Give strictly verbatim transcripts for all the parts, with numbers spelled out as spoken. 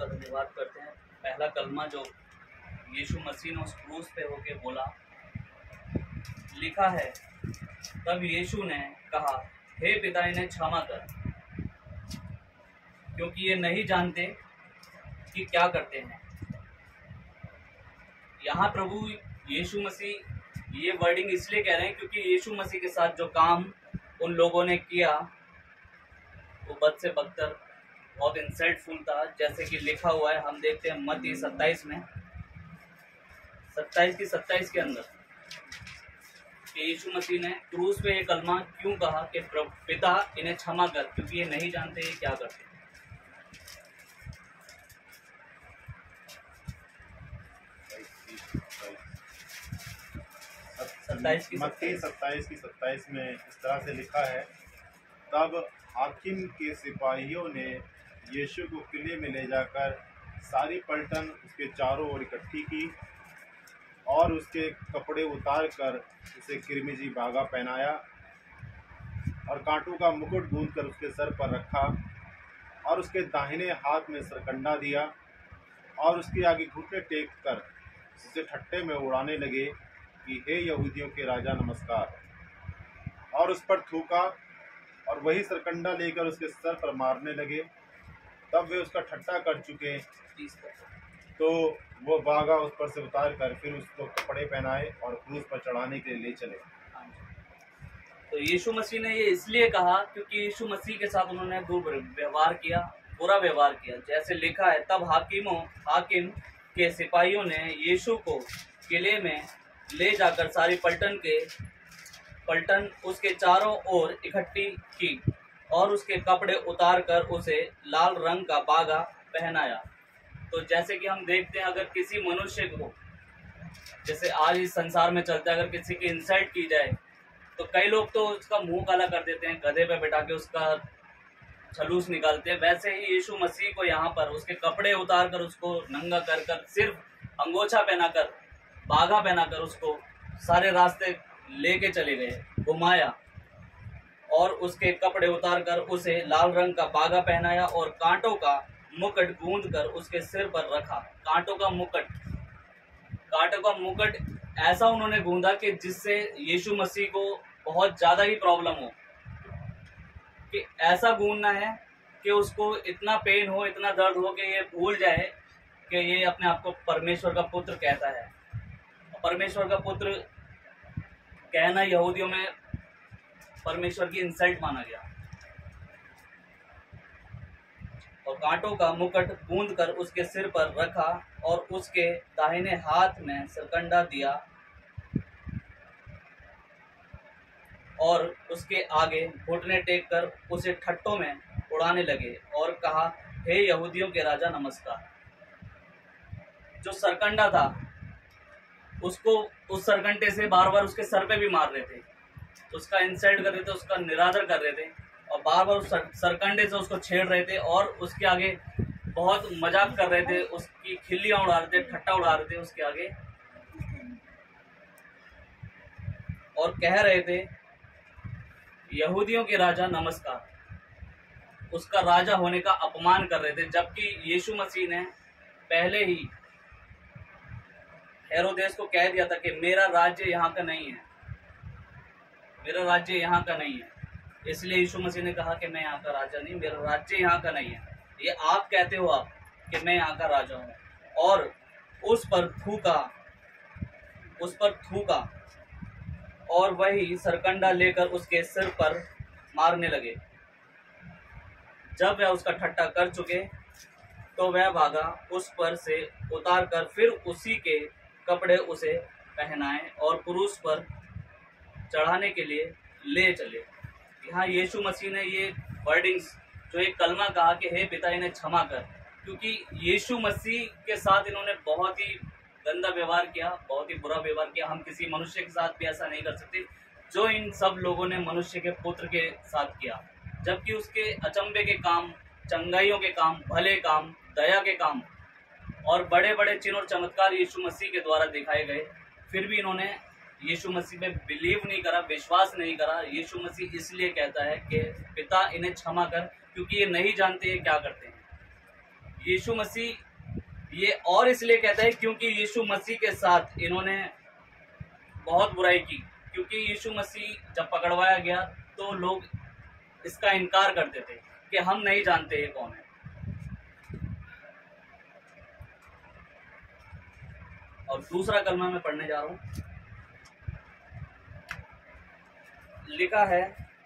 का धन्यवाद करते हैं। पहला कलमा जो यीशु मसीह ने उस क्रूस पे होके बोला, लिखा है, तब यीशु ने कहा, हे पिता इन्हें क्षमा कर, क्योंकि ये नहीं जानते कि क्या करते हैं। यहाँ प्रभु यीशु मसीह ये वर्डिंग इसलिए कह रहे हैं क्योंकि यीशु मसीह के साथ जो काम उन लोगों ने किया वो बद से बदतर बहुत इंसल्टफुल था। जैसे कि लिखा हुआ है, हम देखते हैं मत्ती सत्ताईस में सत्ताईस की सत्ताईस के अंदर कि यीशु मसीह ने क्रूस पे ये कलमा क्यों कहा कि पिता इन्हें क्षमा कर, क्योंकि ये नहीं जानते ये क्या करते हैं। सत्ताईस की मत्ती सत्ताईस की सत्ताईस में इस तरह से लिखा है, तब हाकिम के सिपाहियों ने यीशु को किले में ले जाकर सारी पलटन उसके चारों ओर इकट्ठी की और उसके कपड़े उतार कर उसे किरमिजी बागा पहनाया और कांटों का मुकुट गूंथकर उसके सर पर रखा और उसके दाहिने हाथ में सरकंडा दिया और उसके आगे घुटने टेक कर उसे ठट्टे में उड़ाने लगे कि हे यहूदियों के राजा नमस्कार, और उस पर थूका और वही सरकंडा लेकर उसके सर पर मारने लगे। तब वे उसका ठट्टा कर चुके तो वो बागा उस पर से उतार कर फिर उसको कपड़े पहनाए और क्रूस पर चढ़ाने के लिए ले चले। तो यीशु मसीह ने ये इसलिए कहा क्योंकि यीशु मसीह के साथ उन्होंने दुर्व्यवहार किया, बुरा व्यवहार किया। जैसे लिखा है, तब हाकिमों हाकिम के सिपाहियों ने यीशु को किले में ले जाकर सारी पलटन के पलटन उसके चारों ओर इकट्ठी की और उसके कपड़े उतार कर उसे लाल रंग का बागा पहनाया। तो जैसे कि हम देखते हैं, अगर किसी मनुष्य को, जैसे आज इस संसार में चलता है, अगर किसी की इंसल्ट की जाए तो कई लोग तो उसका मुंह काला कर देते हैं, गधे पे बैठा के उसका छलूस निकालते हैं। वैसे ही यीशु मसीह को यहाँ पर उसके कपड़े उतार कर उसको नंगा कर कर सिर्फ अंगोछा पहनाकर बागा पहनाकर उसको सारे रास्ते लेके चले गए, घुमाया और उसके कपड़े उतार कर उसे लाल रंग का बागा पहनाया और कांटों का मुकुट गूंद कर उसके सिर पर रखा। कांटों का मुकुट कांटों का मुकुट ऐसा उन्होंने गूंदा कि जिससे यीशु मसीह को बहुत ज़्यादा ही प्रॉब्लम हो, कि ऐसा गूंदना है कि उसको इतना पेन हो, इतना दर्द हो कि ये भूल जाए कि ये अपने आप को परमेश्वर का पुत्र कहता है। परमेश्वर का पुत्र कहना यहूदियों में परमेश्वर की इंसल्ट माना गया। और कांटों का मुकुट गूंद कर उसके सिर पर रखा और उसके दाहिने हाथ में सरकंडा दिया और उसके आगे घुटने टेक कर उसे ठट्टों में उड़ाने लगे और कहा, हे यहूदियों के राजा नमस्कार। जो सरकंडा था उसको उस सरकंडे से बार बार उसके सर पे भी मार रहे थे, उसका इंसल्ट कर रहे थे, उसका निरादर कर रहे थे और बार बार उस सर, सरकंडे से उसको छेड़ रहे थे और उसके आगे बहुत मजाक कर रहे थे, उसकी खिल्लियां उड़ा रहे थे, ठट्टा उड़ा रहे थे उसके आगे और कह रहे थे, यहूदियों के राजा नमस्कार। उसका राजा होने का अपमान कर रहे थे। जबकि यीशु मसीह ने पहले ही हेरोदेस को कह दिया था कि मेरा राज्य यहाँ का नहीं है, मेरा राज्य यहाँ का नहीं है। इसलिए यीशु मसीह ने कहा कि मैं यहाँ का राजा नहीं, मेरा राज्य यहाँ का नहीं है, ये आप कहते हो आप कि मैं यहाँ का राजा हूँ। और उस पर थूका उस पर थूका और वही सरकंडा लेकर उसके सिर पर मारने लगे। जब वह उसका ठट्टा कर चुके तो वह भागा उस पर से उतार कर फिर उसी के कपड़े उसे पहनाए और क्रूस पर चढ़ाने के लिए ले चले। यहाँ यीशु मसीह ने ये वर्डिंग्स, जो एक कलमा कहा कि हे पिता इन्हें क्षमा कर, क्योंकि यीशु मसीह के साथ इन्होंने बहुत ही गंदा व्यवहार किया, बहुत ही बुरा व्यवहार किया। हम किसी मनुष्य के साथ भी ऐसा नहीं कर सकते जो इन सब लोगों ने मनुष्य के पुत्र के साथ किया। जबकि उसके अचंभे के काम, चंगाइयों के काम, भले काम, दया के काम और बड़े बड़े चिन्ह और चमत्कार यीशु मसीह के द्वारा दिखाए गए, फिर भी इन्होंने यीशु मसीह पे बिलीव नहीं करा, विश्वास नहीं करा। यीशु मसीह इसलिए कहता है कि पिता इन्हें क्षमा कर, क्योंकि ये नहीं जानते ये क्या करते हैं। यीशु मसीह ये और इसलिए कहता है क्योंकि यीशु मसीह के साथ इन्होंने बहुत बुराई की, क्योंकि यीशु मसीह जब पकड़वाया गया तो लोग इसका इनकार करते थे कि हम नहीं जानते ये कौन है। और दूसरा कलमा मैं पढ़ने जा रहा हूं, लिखा है,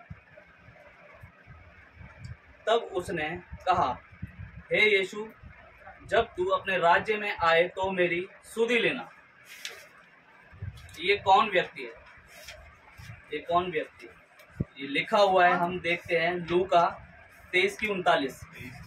तब उसने कहा, हे यीशु, जब तू अपने राज्य में आए तो मेरी सुधि लेना। ये कौन व्यक्ति है? ये कौन व्यक्ति है? ये लिखा हुआ है, हम देखते हैं लूका तेईस की उनतालीस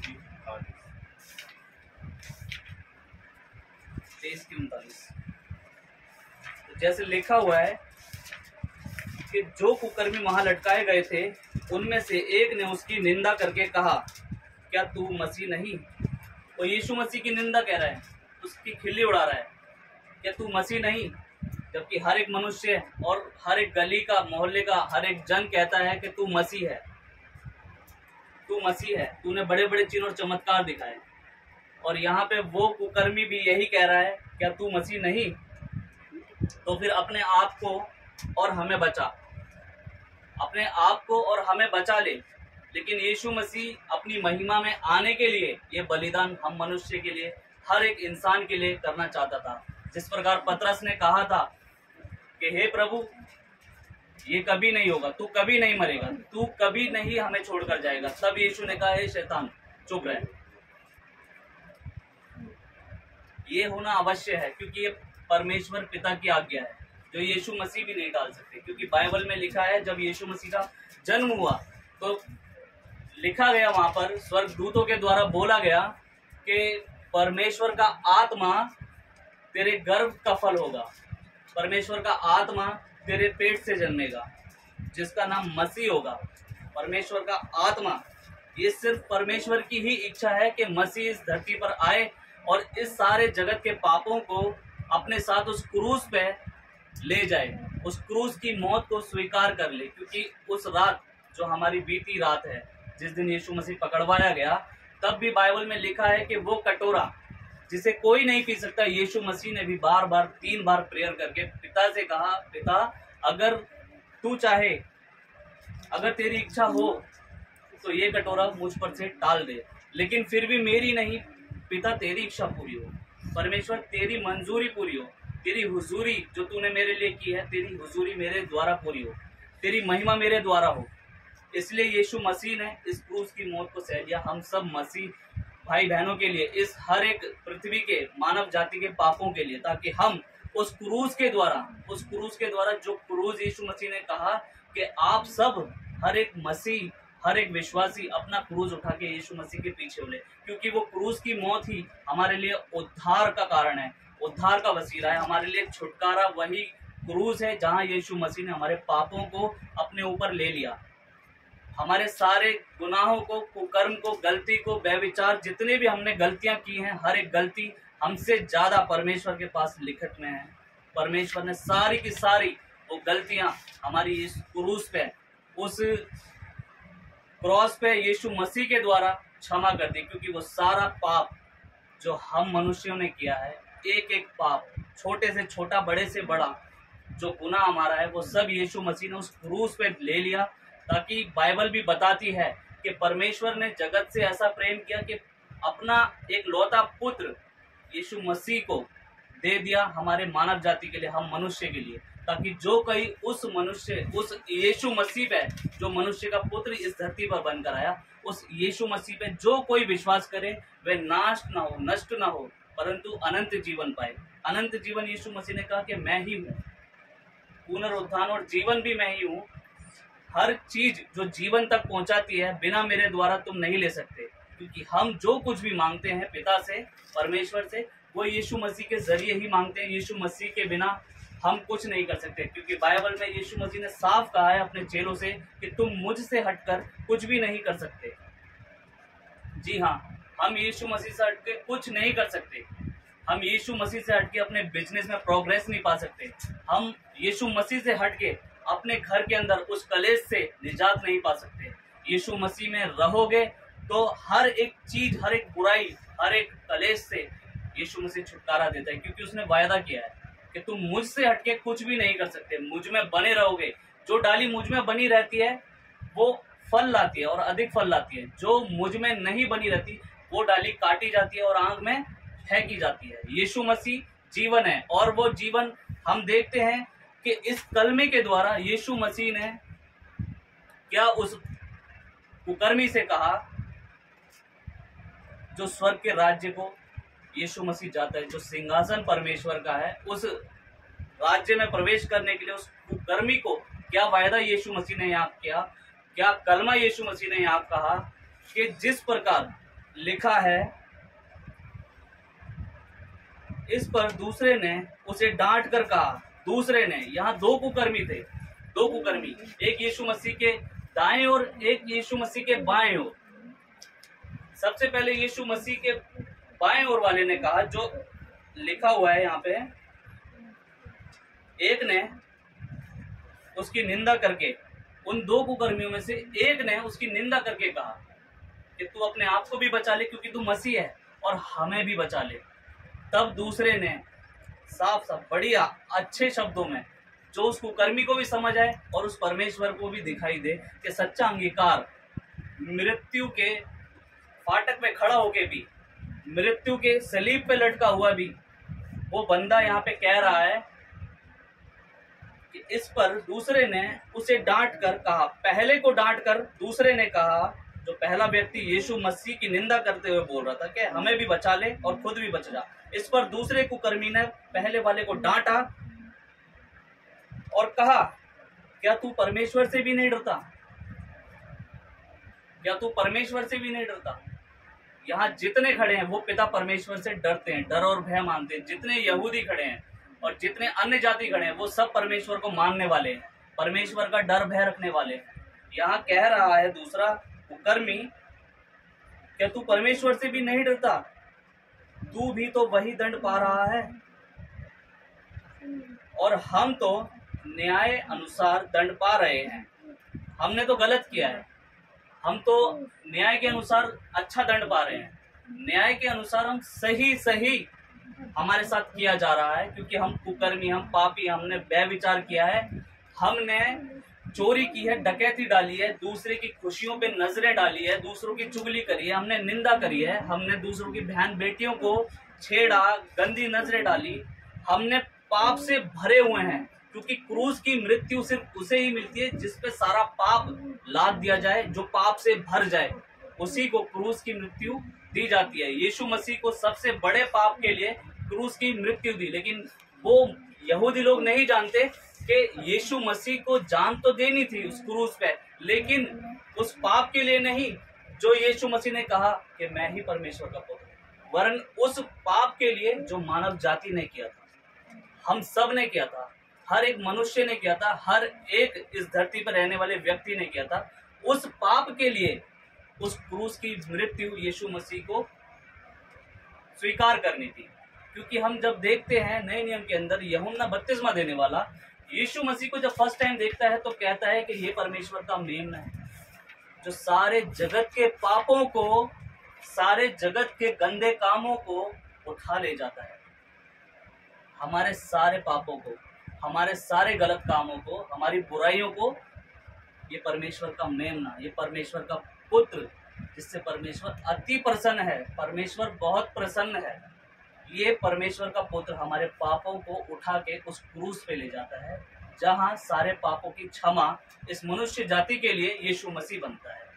तेईस की उनतालीस तो जैसे लिखा हुआ है कि जो कुकर्मी वहां लटकाए गए थे उनमें से एक ने उसकी निंदा करके कहा, क्या तू मसीह नहीं? वो यीशु मसीह की निंदा कह रहा है, उसकी खिल्ली उड़ा रहा है, क्या तू मसीह नहीं? जबकि हर एक मनुष्य और हर एक गली का, मोहल्ले का हर एक जन कहता है कि तू मसीह है, तू मसीह है, तूने बड़े बड़े चिन्ह और चमत्कार दिखाए। और यहाँ पे वो कुकर्मी भी यही कह रहा है, क्या तू मसीह नहीं? तो फिर अपने आप को और हमें बचा, अपने आप को और हमें बचा ले। लेकिन यीशु मसीह अपनी महिमा में आने के लिए ये बलिदान हम मनुष्य के लिए, हर एक इंसान के लिए करना चाहता था। जिस प्रकार पतरस ने कहा था कि हे प्रभु, ये कभी नहीं होगा, तू कभी नहीं मरेगा, तू कभी नहीं हमें छोड़कर जाएगा। तब यीशु ने कहा, हे शैतान चुप रहे। ये होना अवश्य है क्योंकि ये परमेश्वर पिता की आज्ञा है, जो यीशु मसीह भी नहीं टाल सकते। क्योंकि बाइबल में लिखा है, जब यीशु मसीह का जन्म हुआ तो लिखा गया, वहां पर स्वर्गदूतों के द्वारा बोला गया कि परमेश्वर का आत्मा तेरे गर्भ का फल होगा, परमेश्वर का आत्मा तेरे पेट से जन्मेगा, जिसका नाम मसीह होगा। परमेश्वर का आत्मा, ये सिर्फ परमेश्वर की ही इच्छा है कि मसीह इस धरती पर आए और इस सारे जगत के पापों को अपने साथ उस क्रूस पे ले जाए, उस क्रूस की मौत को स्वीकार कर ले। क्योंकि उस रात जो हमारी बीती रात है, जिस दिन यीशु मसीह पकड़वाया गया, तब भी बाइबल में लिखा है कि वो कटोरा जिसे कोई नहीं पी सकता, यीशु मसीह ने भी बार बार तीन बार प्रेयर करके पिता से कहा, पिता अगर तू चाहे, अगर तेरी इच्छा हो तो ये कटोरा मुझ पर से टाल दे, लेकिन फिर भी मेरी नहीं पिता, तेरी इच्छा पूरी हो। परमेश्वर तेरी मंजूरी पूरी हो, तेरी हुजूरी जो तूने मेरे लिए की है, तेरी हुजूरी मेरे द्वारा पूरी हो, तेरी महिमा मेरे द्वारा हो। इसलिए यीशु मसीह ने इस क्रूस की मौत को सह लिया, हम सब मसीह भाई बहनों के लिए, इस हर एक पृथ्वी के मानव जाति के पापों के लिए, ताकि हम उस क्रूस के द्वारा, उस क्रूस के द्वारा जो क्रूस यीशु मसीह ने कहा कि आप सब, हर एक मसीह, हर एक विश्वासी अपना क्रूस उठा के यीशु मसीह के पीछे हो ले, क्योंकि वो क्रूस की मौत ही हमारे लिए उद्धार का कारण है, उद्धार का वसीला है। हमारे लिए छुटकारा वही क्रूस है जहां यीशु मसीह ने हमारे पापों को अपने ऊपर ले लिया, हमारे सारे गुनाहों को, कुकर्म को, गलती को, व्यभिचार, जितने भी हमने गलतियां की हैं, हर एक गलती हमसे ज्यादा परमेश्वर के पास लिखत में है। परमेश्वर ने सारी की सारी वो गलतियां हमारी इस क्रूस पे, उस क्रॉस पे यीशु मसीह के द्वारा क्षमा कर दी, क्योंकि वो सारा पाप जो हम मनुष्यों ने किया है, एक एक पाप, छोटे से छोटा, बड़े से बड़ा, जो गुनाह हमारा है, वो सब यीशु मसीह ने उस क्रूस पे ले लिया। ताकि बाइबल भी बताती है कि परमेश्वर ने जगत से ऐसा प्रेम किया कि अपना एक लौता पुत्र यीशु मसीह को दे दिया हमारे मानव जाति के लिए, हम मनुष्य के लिए, ताकि जो कोई उस मनुष्य, उस यीशु मसीह पे, जो मनुष्य का पुत्र इस धरती पर बनकर आया, उस यीशु मसीह पे जो कोई विश्वास करे वह नाश ना हो, नष्ट ना हो, परंतु अनंत जीवन पाए। अनंत जीवन यीशु मसीह ने कहा कि मैं ही हूँ, पुनरुत्थान और जीवन भी मैं ही हूँ। हर चीज जो जीवन तक पहुंचाती है, बिना मेरे द्वारा तुम नहीं ले सकते, क्योंकि हम जो कुछ भी मांगते हैं पिता से, परमेश्वर से, वो यीशु मसीह के जरिए ही मांगते हैं। यीशु मसीह के बिना हम कुछ नहीं कर सकते, क्योंकि बाइबल में यीशु मसीह ने साफ कहा है अपने चेलों से कि तुम मुझसे हटकर कुछ भी नहीं कर सकते। जी हाँ, हम यीशु मसीह से हटके कुछ नहीं कर सकते। हम यीशु मसीह से हटके अपने बिजनेस में प्रोग्रेस नहीं पा सकते। हम यीशु मसीह से हटके अपने घर के अंदर उस कलेश से निजात नहीं पा सकते। यीशु मसीह में रहोगे तो हर एक चीज, हर एक बुराई, हर एक कलेश से यीशु मसीह छुटकारा देता है, क्योंकि उसने वायदा किया है कि तुम मुझसे हटके कुछ भी नहीं कर सकते, मुझ में बने रहोगे। जो डाली मुझ में बनी रहती है वो फल लाती है और अधिक फल लाती है, जो मुझ में नहीं बनी रहती वो डाली काटी जाती है और आग में फेंकी जाती है। यीशु मसीह जीवन है, और वो जीवन हम देखते हैं कि इस कलमे के द्वारा यीशु मसीह ने क्या उस कुकर्मी से कहा जो स्वर्ग के राज्य को यीशु मसीह जाता है, जो सिंहासन परमेश्वर का है, उस राज्य में प्रवेश करने के लिए उस कुकर्मी को क्या वायदा यीशु मसीह ने यहाँ किया, क्या कलमा यीशु मसीह ने यहाँ कहा कि जिस प्रकार लिखा है, इस पर दूसरे ने उसे डांट कर कहा। दूसरे ने, यहाँ दो कुकर्मी थे, दो कुकर्मी, एक यीशु मसीह के दाएं और एक यीशु मसीह के बाएं ओर। सबसे पहले यीशु मसीह के बाएं ओर वाले ने कहा, जो लिखा हुआ है यहाँ पे, एक ने उसकी निंदा करके, उन दो कुकर्मियों में से एक ने उसकी निंदा करके कहा कि तू अपने आप को भी बचा ले क्योंकि तू मसीह है, और हमें भी बचा ले। तब दूसरे ने साफ साफ बढ़िया अच्छे शब्दों में, जो उस कुकर्मी को भी समझ आए और उस परमेश्वर को भी दिखाई दे कि सच्चा अंगीकार मृत्यु के फाटक पे खड़ा होके भी, मृत्यु के सलीब पे लटका हुआ भी वो बंदा यहाँ पे कह रहा है कि इस पर दूसरे ने उसे डांट कर कहा। पहले को डांट कर दूसरे ने कहा, जो पहला व्यक्ति यीशु मसीह की निंदा करते हुए बोल रहा था कि हमें भी बचा ले और खुद भी बच जा, इस पर दूसरे कुकर्मी ने पहले वाले को डांटा और कहा, क्या तू परमेश्वर से भी नहीं डरता? क्या तू परमेश्वर से भी नहीं डरता? यहाँ जितने खड़े हैं वो पिता परमेश्वर से डरते हैं, डर और भय मानते हैं। जितने यहूदी खड़े हैं और जितने अन्य जाति खड़े हैं वो सब परमेश्वर को मानने वाले हैं, परमेश्वर का डर भय रखने वाले हैं। यहाँ कह रहा है दूसरा कुकर्मी, क्या तू परमेश्वर से भी नहीं डरता? तू भी तो वही दंड पा रहा है, और हम तो न्याय अनुसार दंड पा रहे हैं। हमने तो गलत किया है, हम तो न्याय के अनुसार अच्छा दंड पा रहे हैं। न्याय के अनुसार हम सही सही हमारे साथ किया जा रहा है, क्योंकि हम कुकर्मी, हम पापी, हमने व्यभिचार किया है, हमने चोरी की है, डकैती डाली है, दूसरे की खुशियों पे नजरें डाली है, दूसरों की चुगली करी है, हमने निंदा करी है, हमने दूसरों की बहन बेटियों को छेड़ा, गंदी नजरें डाली, हमने पाप से भरे हुए हैं, क्योंकि क्रूस की मृत्यु सिर्फ उसे ही मिलती है जिस पे सारा पाप लाद दिया जाए, जो पाप से भर जाए, उसी को क्रूस की मृत्यु दी जाती है। यीशु मसीह को सबसे बड़े पाप के लिए क्रूस की मृत्यु दी, लेकिन वो यहूदी लोग नहीं जानते कि यीशु मसीह को जान तो देनी थी उस क्रूस पे, लेकिन उस पाप के लिए नहीं जो यीशु मसीह ने कहा कि मैं ही परमेश्वर का पुत्र, वरन उस पाप के लिए जो मानव जाति ने किया था, हम सब ने किया था, हर एक मनुष्य ने किया था, हर एक इस धरती पर रहने वाले व्यक्ति ने किया था। उस पाप के लिए उस क्रूस की मृत्यु यीशु मसीह को स्वीकार करनी थी। क्योंकि हम जब देखते हैं नए नियम के अंदर यूहन्ना बपतिस्मा देने वाला यीशु मसीह को जब फर्स्ट टाइम देखता है तो कहता है कि ये परमेश्वर का मेमना है, जो सारे जगत के पापों को, सारे जगत के गंदे कामों को उठा ले जाता है। हमारे सारे पापों को, हमारे सारे गलत कामों को, हमारी बुराइयों को, ये परमेश्वर का मेमना, ये परमेश्वर का पुत्र, जिससे परमेश्वर अति प्रसन्न है, परमेश्वर बहुत प्रसन्न है, ये परमेश्वर का पुत्र हमारे पापों को उठा के उस क्रूस पे ले जाता है, जहां सारे पापों की क्षमा इस मनुष्य जाति के लिए यीशु मसीह बनता है।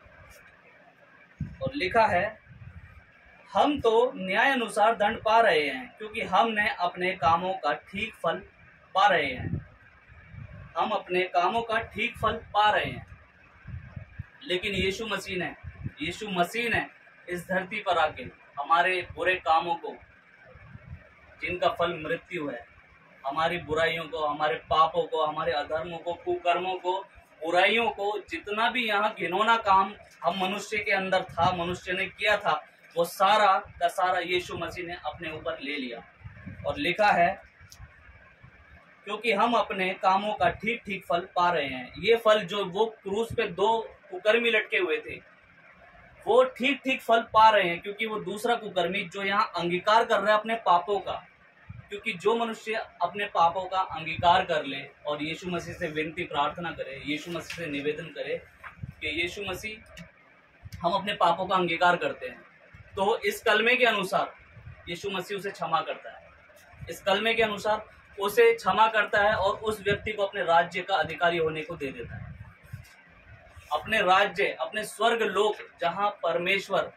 और लिखा है, हम तो न्याय अनुसार दंड पा रहे हैं, क्योंकि हमने अपने कामों का ठीक फल पा रहे हैं। हम अपने कामों का ठीक फल पा रहे हैं, लेकिन यीशु मसीह ने यीशु मसीह ने इस धरती पर आके हमारे बुरे कामों को, जिनका फल मृत्यु है, हमारी बुराइयों को, हमारे पापों को, हमारे अधर्मों को, कुकर्मों को, बुराइयों को, जितना भी यहाँ घिनौना काम हम मनुष्य के अंदर था, मनुष्य ने किया था, वो सारा का सारा यीशु मसीह ने अपने ऊपर ले लिया। और लिखा है, क्योंकि हम अपने कामों का ठीक ठीक फल पा रहे हैं। ये फल जो वो क्रूस पे दो कुकर्मी लटके हुए थे, वो ठीक ठीक फल पा रहे हैं, क्योंकि वो दूसरा कुकर्मी जो यहाँ अंगीकार कर रहा है अपने पापों का, क्योंकि जो मनुष्य अपने पापों का अंगीकार कर ले और यीशु मसीह से विनती प्रार्थना करे, यीशु मसीह से निवेदन करे कि यीशु मसीह हम अपने पापों का अंगीकार करते हैं, तो इस कलमे के अनुसार यीशु मसीह उसे क्षमा करता है। इस कलमे के अनुसार उसे क्षमा करता है और उस व्यक्ति को अपने राज्य का अधिकारी होने को दे देता है। अपने राज्य, अपने स्वर्ग लोक, जहां परमेश्वर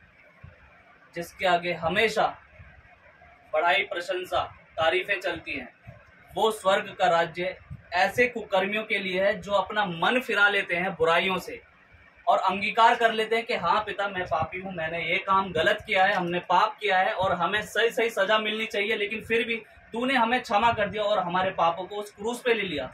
जिसके आगे हमेशा बड़ाई, प्रशंसा, तारीफें चलती हैं, वो स्वर्ग का राज्य ऐसे कुकर्मियों के लिए है जो अपना मन फिरा लेते हैं बुराइयों से और अंगीकार कर लेते हैं कि हाँ पिता, मैं पापी हूँ, मैंने ये काम गलत किया है, हमने पाप किया है और हमें सही सही सजा मिलनी चाहिए, लेकिन फिर भी तूने हमें क्षमा कर दिया और हमारे पापों को उस क्रूस पे ले लिया।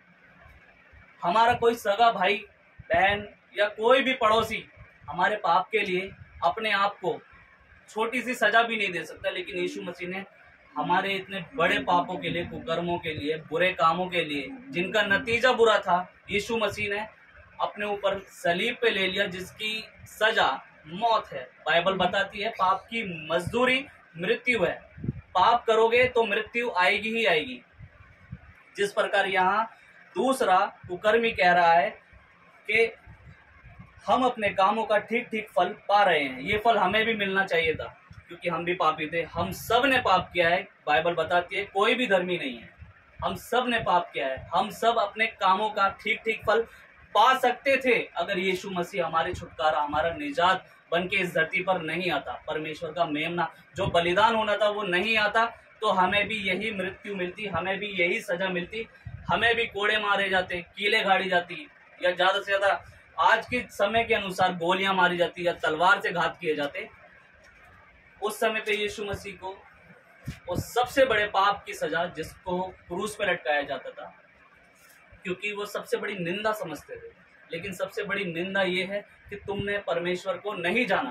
हमारा कोई सगा भाई बहन या कोई भी पड़ोसी हमारे पाप के लिए अपने आप को छोटी सी सजा भी नहीं दे सकता, लेकिन यीशु मसीह ने हमारे इतने बड़े पापों के लिए, कुकर्मों के लिए, बुरे कामों के लिए, जिनका नतीजा बुरा था, यीशु मसीह ने अपने ऊपर सलीब पे ले लिया, जिसकी सजा मौत है। बाइबल बताती है पाप की मजदूरी मृत्यु है। पाप करोगे तो मृत्यु आएगी ही आएगी। जिस प्रकार यहाँ दूसरा कुकर्मी कह रहा है कि हम अपने कामों का ठीक ठीक फल पा रहे हैं, ये फल हमें भी मिलना चाहिए था, क्योंकि हम भी पापी थे, हम सब ने पाप किया है। बाइबल बताती है कोई भी धर्मी नहीं है, हम सब ने पाप किया है। हम सब अपने कामों का ठीक ठीक फल पा सकते थे अगर यीशु मसीह हमारे छुटकारा, हमारा निजात बन के इस धरती पर नहीं आता, परमेश्वर का मेमना जो बलिदान होना था वो नहीं आता, तो हमें भी यही मृत्यु मिलती, हमें भी यही सजा मिलती, हमें भी कोड़े मारे जाते, कीले गाड़ी जाती, या ज्यादा से ज्यादा आज के समय के अनुसार गोलियां मारी जाती या तलवार से घात किए जाते। उस समय पे यीशु मसीह को वो सबसे बड़े पाप की सजा, जिसको क्रूस पे लटकाया जाता था, क्योंकि वो सबसे बड़ी निंदा समझते थे। लेकिन सबसे बड़ी निंदा ये है कि तुमने परमेश्वर को नहीं जाना,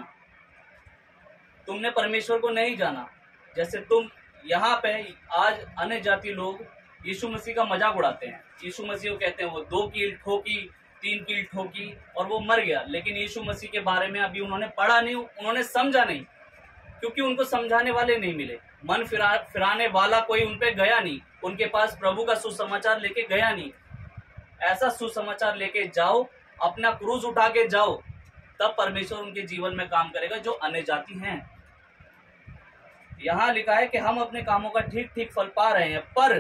तुमने परमेश्वर को नहीं जाना। जैसे तुम यहाँ पे आज अन्य जाति लोग यीशु मसीह का मजाक उड़ाते हैं, यीशु मसीह को कहते हैं वो दो कील ठोकी, तीन कील ठोकी और वो मर गया, लेकिन यीशु मसीह के बारे में अभी उन्होंने पढ़ा नहीं, उन्होंने समझा नहीं, क्योंकि उनको समझाने वाले नहीं मिले, मन फिरा फिराने वाला कोई उन पे गया नहीं, उनके पास प्रभु का सुसमाचार लेके गया नहीं। ऐसा सुसमाचार लेके जाओ, अपना क्रूज उठा के जाओ, तब परमेश्वर उनके जीवन में काम करेगा जो अन्य जाति हैं। यहाँ लिखा है कि हम अपने कामों का ठीक ठीक फल पा रहे हैं, पर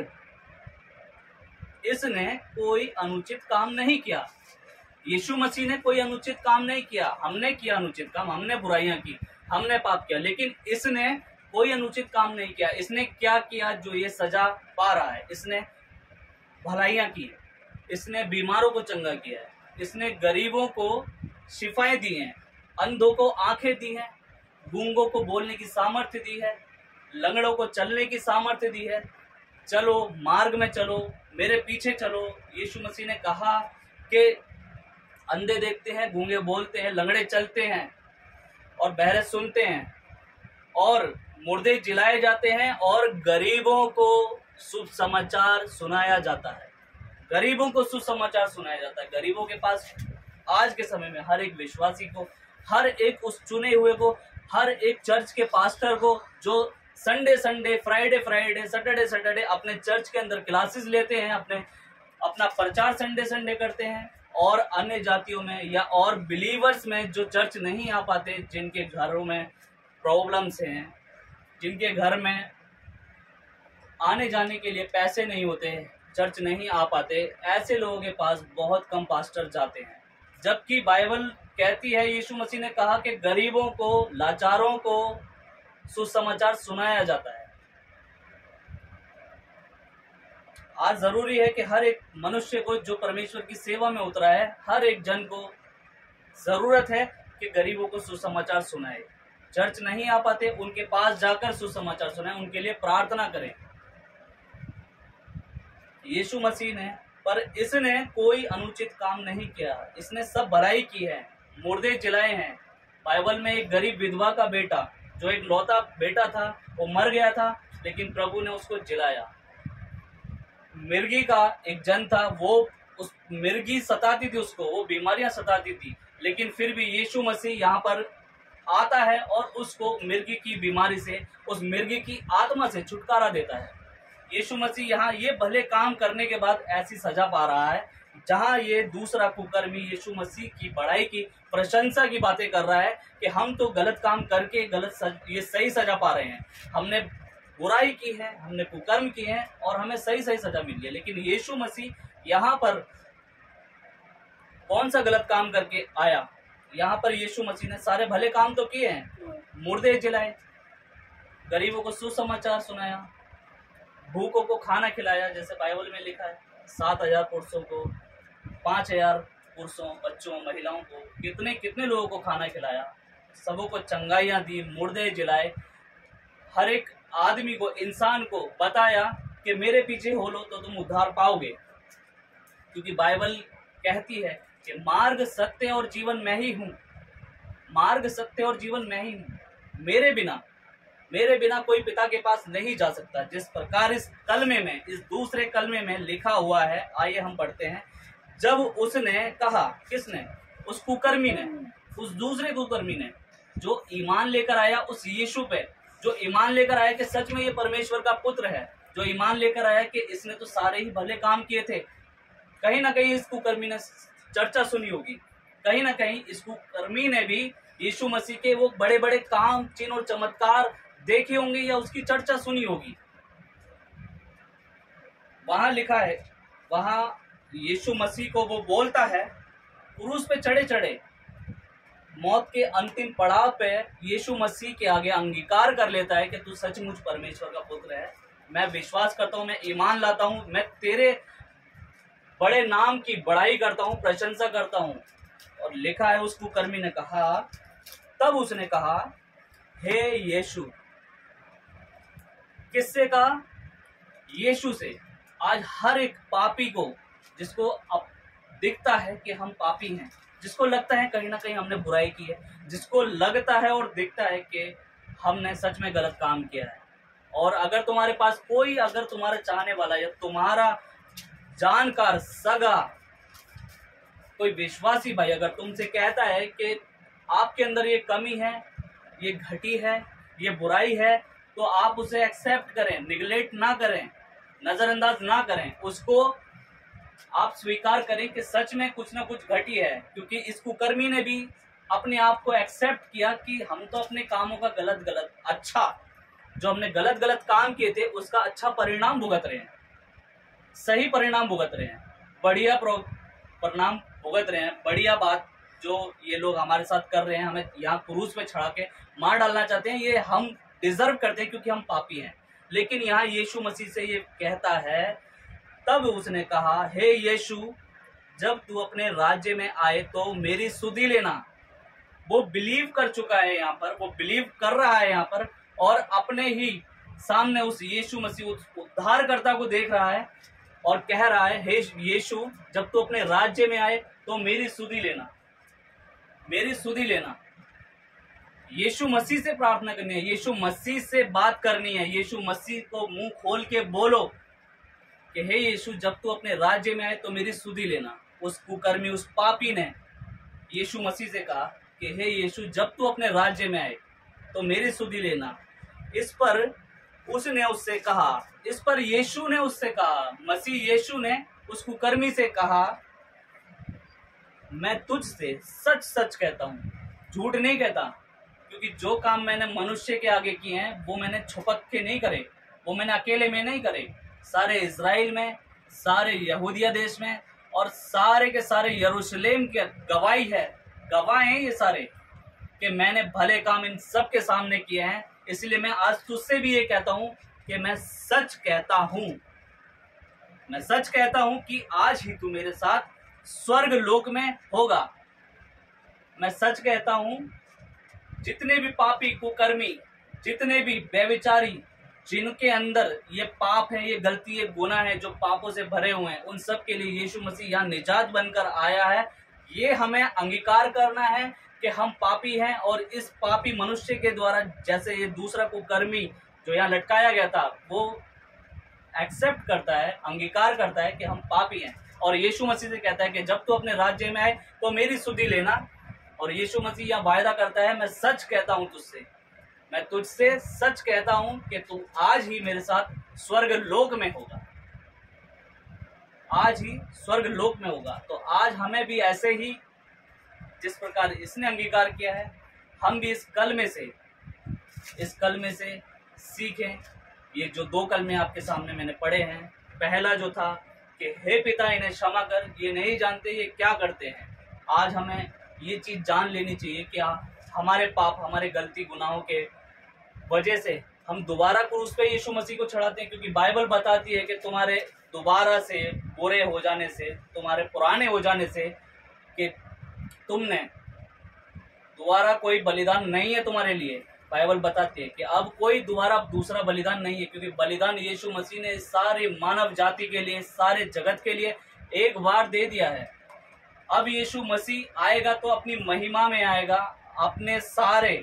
इसने कोई अनुचित काम नहीं किया। यीशु मसीह ने कोई अनुचित काम नहीं किया, हमने किया अनुचित काम, हमने बुराइयां की, हमने पाप किया, लेकिन इसने कोई अनुचित काम नहीं किया। इसने क्या किया जो ये सजा पा रहा है? इसने भलाइयां की है, इसने बीमारों को चंगा किया है, इसने गरीबों को शिफाएं दी हैं, अंधों को आंखें दी हैं, गूंगों को बोलने की सामर्थ्य दी है, लंगड़ों को चलने की सामर्थ्य दी है। चलो मार्ग में चलो, मेरे पीछे चलो। यीशु मसीह ने कहा कि अंधे देखते हैं, गूंगे बोलते हैं, लंगड़े चलते हैं और बहरे सुनते हैं, और मुर्दे जिलाए जाते हैं, और गरीबों को शुभ समाचार सुनाया जाता है। गरीबों को सुसमाचार सुनाया जाता है। गरीबों के पास आज के समय में हर एक विश्वासी को, हर एक उस चुने हुए को, हर एक चर्च के पास्टर को जो Sunday Sunday, Friday Friday, Saturday Saturday अपने चर्च के अंदर क्लासेस लेते हैं, अपने अपना प्रचार संडे संडे करते हैं, और अन्य जातियों में या और बिलीवर्स में जो चर्च नहीं आ पाते, जिनके घरों में प्रॉब्लम्स हैं, जिनके घर में आने जाने के लिए पैसे नहीं होते, चर्च नहीं आ पाते, ऐसे लोगों के पास बहुत कम पास्टर जाते हैं। जबकि बाइबल कहती है, यीशु मसीह ने कहा कि गरीबों को, लाचारों को सुसमाचार सुनाया जाता है। आज जरूरी है कि हर एक मनुष्य को जो परमेश्वर की सेवा में उतरा है, हर एक जन को जरूरत है कि गरीबों को सुसमाचार सुनाए। चर्च नहीं आ पाते, उनके पास जाकर सुसमाचार सुनाए, उनके लिए प्रार्थना करें। यीशु मसीह ने, पर इसने कोई अनुचित काम नहीं किया, इसने सब भलाई की है, मुर्दे जिलाए हैं। बाइबल में एक गरीब विधवा का बेटा, जो एक लौता बेटा था, वो मर गया था, लेकिन प्रभु ने उसको जिलाया। मिर्गी का एक जन था, वो उस मिर्गी सताती थी उसको, वो बीमारियां सताती थी, लेकिन फिर भी यीशु मसीह यहाँ पर आता है और उसको मिर्गी की बीमारी से, उस मिर्गी की आत्मा से छुटकारा देता है। यीशु मसीह यहाँ ये भले काम करने के बाद ऐसी सजा पा रहा है, जहाँ ये दूसरा कुकर्मी यीशु मसीह की बड़ाई की, प्रशंसा की बातें कर रहा है कि हम तो गलत काम करके गलत सज, ये सही सजा पा रहे हैं, हमने बुराई की है, हमने कुकर्म किए हैं और हमें सही सही सजा मिली है। लेकिन यीशु मसीह यहाँ पर कौन सा गलत काम करके आया? यहाँ पर यीशु मसीह ने सारे भले काम तो किए हैं, मुर्दे जिलाए, गरीबों को सुसमाचार सुनाया, भूखों को खाना खिलाया, जैसे बाइबल में लिखा है, सात हजार पुरुषों को, पाँच हजार पुरुषों, बच्चों, महिलाओं को, कितने कितने लोगों को खाना खिलाया, सबों को चंगाइयाँ दी, मुर्दे जिलाए, हर एक आदमी को, इंसान को बताया कि मेरे पीछे हो लो तो तुम उद्धार पाओगे, क्योंकि बाइबल कहती है कि मार्ग, सत्य और जीवन मैं ही हूँ। मार्ग, सत्य और जीवन मैं ही हूँ, मेरे बिना मेरे बिना कोई पिता के पास नहीं जा सकता। जिस प्रकार इस कलमे में, इस दूसरे कलमे में लिखा हुआ है, आइए हम पढ़ते हैं। जब उसने कहा, किसने? उस कुकर्मी ने, उस दूसरे कुकर्मी ने, जो ईमान लेकर आया उस यीशु पे, जो ईमान लेकर आया कि सच में ये परमेश्वर का पुत्र है, जो ईमान लेकर आया कि इसने तो सारे ही भले काम किए थे। कहीं ना कहीं इस कुकर्मी ने चर्चा सुनी होगी, कहीं ना कहीं इस कुकर्मी ने भी यीशु मसीह के वो बड़े बड़े काम, चिन्ह और चमत्कार देखे होंगे या उसकी चर्चा सुनी होगी। वहां लिखा है, वहां यीशु मसीह को वो बोलता है, क्रूस पे चढ़े चढ़े मौत के अंतिम पड़ाव पे यीशु मसीह के आगे अंगीकार कर लेता है कि तू सचमुच परमेश्वर का पुत्र है, मैं विश्वास करता हूं, मैं ईमान लाता हूं, मैं तेरे बड़े नाम की बड़ाई करता हूं, प्रशंसा करता हूं। और लिखा है, उस कुकर्मी ने कहा, तब उसने कहा, हे यीशु। किससे कहा? यीशु से। आज हर एक पापी को, जिसको अब दिखता है कि हम पापी हैं, जिसको लगता है कहीं ना कहीं हमने बुराई की है, जिसको लगता है और दिखता है कि हमने सच में गलत काम किया है, और अगर तुम्हारे पास कोई, अगर तुम्हारा चाहने वाला या तुम्हारा जानकार, सगा, कोई विश्वासी भाई अगर तुमसे कहता है कि आपके अंदर ये कमी है, ये घटी है, ये बुराई है, तो आप उसे एक्सेप्ट करें, निगलेक्ट ना करें, नजरअंदाज ना करें, उसको आप स्वीकार करें कि सच में कुछ ना कुछ घटी है। क्योंकि इस कुकर्मी ने भी अपने आप को एक्सेप्ट किया कि हम तो अपने कामों का गलत गलत अच्छा, जो हमने गलत गलत काम किए थे उसका अच्छा परिणाम भुगत रहे हैं, सही परिणाम भुगत रहे हैं, बढ़िया परिणाम भुगत रहे हैं। बढ़िया बात जो ये लोग हमारे साथ कर रहे हैं, हमें यहाँ क्रूस पे चढ़ा के मार डालना चाहते हैं, ये हम डिजर्व करते हैं क्योंकि हम पापी हैं। लेकिन यहाँ यीशु मसीह से ये कहता है, तब उसने कहा, हे यीशु, जब तू अपने राज्य में आए तो मेरी सुधि लेना। वो बिलीव कर चुका है यहाँ पर, वो बिलीव कर रहा है यहाँ पर, और अपने ही सामने उस यीशु मसीह, उस उद्धारकर्ता को देख रहा है और कह रहा है, हे यीशु, जब तू अपने राज्य में आए तो मेरी सुधि लेना, मेरी सुधि लेना। यीशु मसीह से प्रार्थना करनी है, यीशु मसीह से बात करनी है, यीशु मसीह को मुंह खोल के बोलो कि हे यीशु, जब तू अपने राज्य में आए तो मेरी सुधि लेना। उस कुकर्मी, उस पापी ने यीशु मसीह से कहा कि हे यीशु, जब तू अपने राज्य में आए तो मेरी सुधि लेना। इस पर उसने उससे कहा, इस पर यीशु ने उससे कहा, मसीह यीशु ने उस कुकर्मी से कहा, मैं तुझसे सच सच कहता हूँ, झूठ नहीं कहता, क्योंकि जो काम मैंने मनुष्य के आगे किए हैं वो मैंने छुपक के नहीं करे, वो मैंने अकेले में नहीं करे, सारे इज़राइल में, सारे यहूदिया देश में, और सारे के सारे यरूशलेम के गवाही है, गवाह हैं ये सारे कि मैंने भले काम इन सब के सामने किए हैं। इसलिए मैं आज तुझसे भी ये कहता हूँ कि मैं सच कहता हूँ, मैं सच कहता हूँ कि आज ही तू मेरे साथ स्वर्ग लोक में होगा। मैं सच कहता हूँ, जितने भी पापी कुकर्मी, जितने भी व्यभिचारी, जिनके अंदर ये पाप है, ये गलती, ये गुनाह है, जो पापों से भरे हुए हैं, उन सब के लिए यीशु मसीह यहाँ निजात बनकर आया है। ये हमें अंगीकार करना है कि हम पापी हैं, और इस पापी मनुष्य के द्वारा, जैसे ये दूसरा कुकर्मी जो यहाँ लटकाया गया था, वो एक्सेप्ट करता है, अंगीकार करता है कि हम पापी हैं, और यीशु मसीह से कहता है कि जब तू अपने राज्य में आए तो मेरी सुधि लेना। और यीशु मसीह यह वायदा करता है, मैं सच कहता हूं तुझसे, मैं तुझसे सच कहता हूं कि तू आज ही मेरे साथ स्वर्ग लोक में होगा, आज ही स्वर्ग लोक में होगा। तो आज हमें भी ऐसे ही जिस प्रकार इसने अंगीकार किया है, हम भी इस कलमे से इस कलमे से सीखें। ये जो दो कलमे आपके सामने मैंने पढ़े हैं, पहला जो था कि हे पिता इन्हें क्षमा कर, ये नहीं जानते ये क्या करते हैं। आज हमें ये चीज जान लेनी चाहिए कि हमारे पाप, हमारे गलती गुनाहों के वजह से हम दोबारा क्रूस पे यीशु मसीह को चढ़ाते हैं, क्योंकि बाइबल बताती है कि तुम्हारे दोबारा से बुरे हो जाने से, तुम्हारे पुराने हो जाने से, कि तुमने दोबारा कोई बलिदान नहीं है तुम्हारे लिए। बाइबल बताती है कि अब कोई दोबारा दूसरा बलिदान नहीं है, क्योंकि बलिदान यीशु मसीह ने सारे मानव जाति के लिए, सारे जगत के लिए एक बार दे दिया है। अब यीशु मसीह आएगा तो अपनी महिमा में आएगा, अपने सारे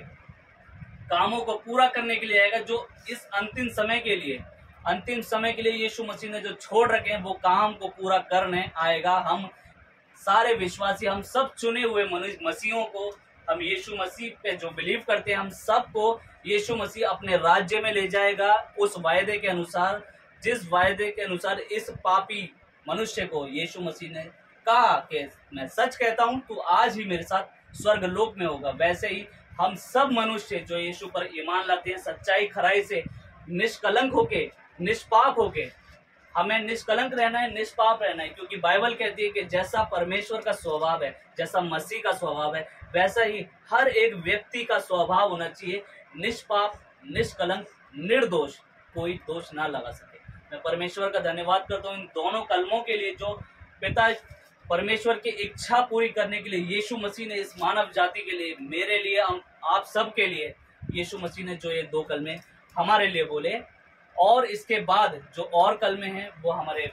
कामों को पूरा करने के लिए आएगा, जो इस अंतिम समय के लिए अंतिम समय के लिए यीशु मसीह ने जो छोड़ रखे हैं, वो काम को पूरा करने आएगा। हम सारे विश्वासी, हम सब चुने हुए मनुष्य मसीहों को, हम यीशु मसीह पे जो बिलीव करते हैं, हम सबको यीशु मसीह अपने राज्य में ले जाएगा, उस वायदे के अनुसार, जिस वायदे के अनुसार इस पापी मनुष्य को यीशु मसीह ने कहा कि मैं सच कहता हूं तू आज ही मेरे साथ स्वर्ग लोक में होगा। वैसे ही हम सब मनुष्य जो यीशु पर ईमान लाते हैं, सच्चाई खराई से निष्कलंक होके, निष्पाप होके, हमें निष्कलंक रहना है, निष्पाप रहना है, क्योंकि बाइबल कहती है कि जैसा परमेश्वर का स्वभाव है, जैसा मसीह का स्वभाव है, वैसा ही हर एक व्यक्ति का स्वभाव होना चाहिए, निष्पाप, निष्कलंक, निर्दोष, कोई दोष ना लगा सके। मैं परमेश्वर का धन्यवाद करता हूँ इन दोनों कलमों के लिए, जो पिता परमेश्वर की इच्छा पूरी करने के लिए यीशु मसीह ने इस मानव जाति के लिए, मेरे लिए, आप सब के लिए यीशु मसीह ने जो ये दो कलमे हमारे लिए बोले। और इसके बाद जो और कलमे हैं वो हमारे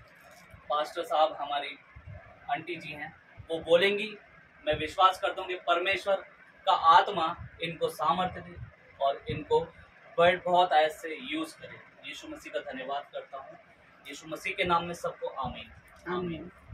पास्टर साहब, हमारी आंटी जी हैं, वो बोलेंगी। मैं विश्वास करता हूँ कि परमेश्वर का आत्मा इनको सामर्थ्य दे और इनको वर्ड बहुत आयत से यूज करे। यीशु मसीह का धन्यवाद करता हूँ, यीशु मसीह के नाम में सबको आमीन। आमीन।